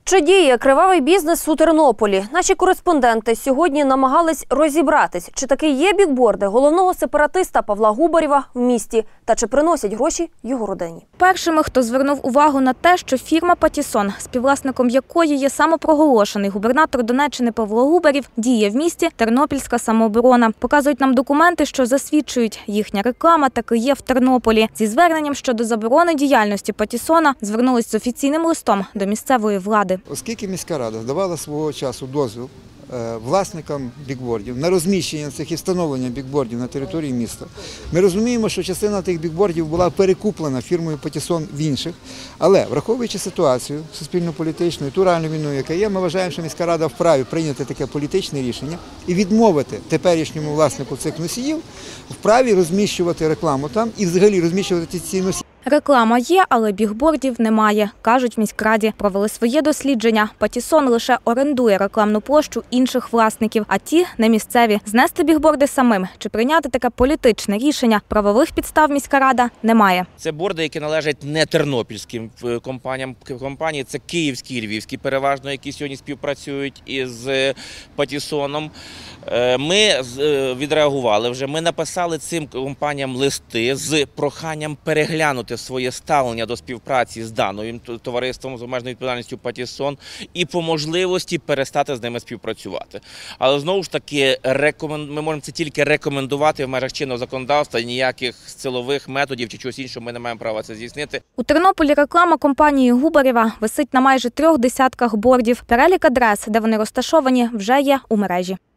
Чи діє кривавий бізнес у Тернополі? Наші кореспонденти сьогодні намагались розібратись, чи таки є бікборди головного сепаратиста Павла Губарєва в місті та чи приносять гроші його родині. Першими, хто звернув увагу на те, що фірма «Патіссон», співвласником якої є самопроголошений губернатор Донеччини Павло Губарєв, діє в місті Тернопільська самооборона. Показують нам документи, що засвідчують, їхня реклама таки є в Тернополі. Зі зверненням щодо заборони діяльності «Патіссона» звернулись з офіційним листом до місцевої влади. Оскільки міська рада давала свого часу дозвіл власникам бікбордів на розміщення цих і встановлення бікбордів на території міста, ми розуміємо, що частина тих бікбордів була перекуплена фірмою «Патіссон» в інших, але враховуючи ситуацію суспільно-політичну і ту реальну війну, яка є, ми вважаємо, що міська рада вправі прийняти таке політичне рішення і відмовити теперішньому власнику цих носіїв вправі розміщувати рекламу там і взагалі розміщувати ці носії. Реклама є, але бігбордів немає, кажуть в міськраді. Провели своє дослідження. «Патіссон» лише орендує рекламну площу інших власників, а ті не місцеві. Знести бігборди самим чи прийняти таке політичне рішення правових підстав міська рада немає. Це борди, які належать не тернопільським компаніям. Компанії це київські і львівські переважно, які сьогодні співпрацюють із «Патіссоном». Ми відреагували вже, ми написали цим компаніям листи з проханням переглянути своє ставлення до співпраці з даним товариством з обмеженою відповідальністю «Патіссон» і по можливості перестати з ними співпрацювати. Але знову ж таки ми можемо це тільки рекомендувати в межах чинного законодавства, ніяких силових методів чи чогось іншого ми не маємо права це здійснити. У Тернополі реклама компанії Губарєва висить на майже 3 десятках бордів. Перелік адрес, де вони розташовані, вже є у мережі.